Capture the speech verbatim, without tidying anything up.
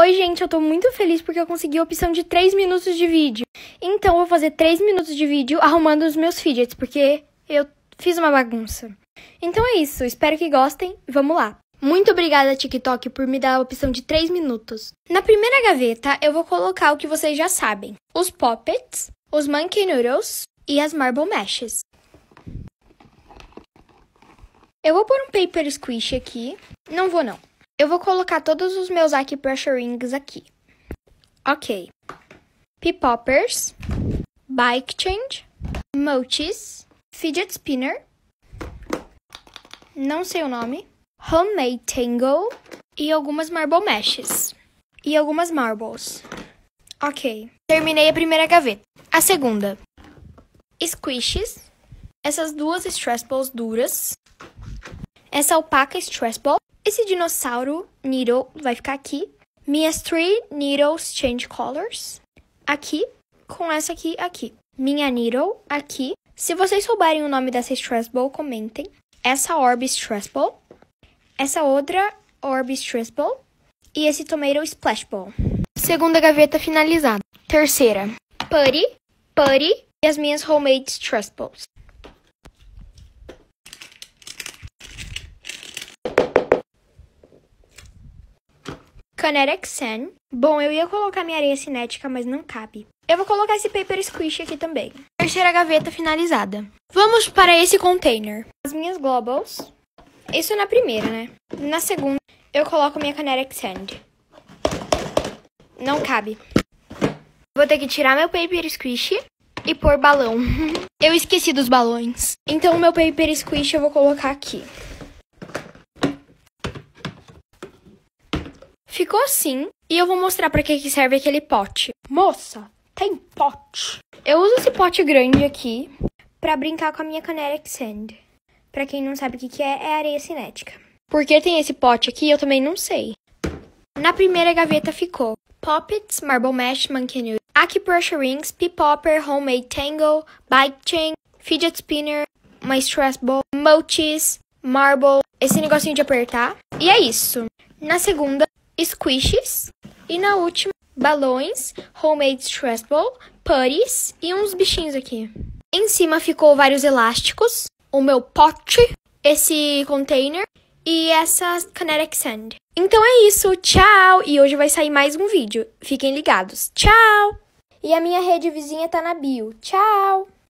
Oi, gente, eu tô muito feliz porque eu consegui a opção de três minutos de vídeo. Então, eu vou fazer três minutos de vídeo arrumando os meus fidgets, porque eu fiz uma bagunça. Então é isso, espero que gostem e vamos lá. Muito obrigada, TikTok, por me dar a opção de três minutos. Na primeira gaveta, eu vou colocar o que vocês já sabem. Os Poppets, os Monkey Noodles e as Marble Mashes. Eu vou pôr um Paper Squish aqui. Não vou, não. Eu vou colocar todos os meus Acupressure Rings aqui. Ok. P-Poppers, Bike Change, Mochis, Fidget Spinner, não sei o nome, Homemade Tangle e algumas Marble Mashes. E algumas Marbles. Ok. Terminei a primeira gaveta. A segunda. Squishes. Essas duas Stress Balls duras. Essa alpaca Stress Ball. Esse dinossauro Needle vai ficar aqui. Minhas Three Needles Change Colors. Aqui. Com essa aqui, aqui. Minha Needle aqui. Se vocês souberem o nome dessa Stress Ball, comentem. Essa Orb Stress Ball. Essa outra Orb Stress Ball. E esse Tomato Splash Ball. Segunda gaveta finalizada. Terceira. Putty. Putty. E as minhas Homemade Stress Balls. Kinetic Sand. Bom, eu ia colocar minha areia cinética, mas não cabe. Eu vou colocar esse Paper Squish aqui também. Terceira gaveta finalizada. Vamos para esse container. As minhas Globals. Isso na primeira, né? Na segunda, eu coloco minha Kinetic Sand. Não cabe. Vou ter que tirar meu Paper Squish e pôr balão. Eu esqueci dos balões. Então, o meu Paper Squish eu vou colocar aqui. Ficou assim, e eu vou mostrar pra que que serve aquele pote. Moça, tem pote. Eu uso esse pote grande aqui pra brincar com a minha Kinetic Sand. Pra quem não sabe o que que é, é areia cinética. Por que tem esse pote aqui, eu também não sei. Na primeira gaveta ficou Poppets, Marble Mash, Monkey Noodle, Acupressure Rings, P-Popper, Homemade Tangle, Bike Chain, Fidget Spinner, uma Stress Ball, Mochis, Marble, esse negocinho de apertar. E é isso. Na segunda, Squishes. E na última, balões, Homemade Stress Ball, putties e uns bichinhos aqui. Em cima ficou vários elásticos, o meu pote, esse container e essa Kinetic Sand. Então é isso, tchau! E hoje vai sair mais um vídeo. Fiquem ligados. Tchau! E a minha rede vizinha tá na bio. Tchau!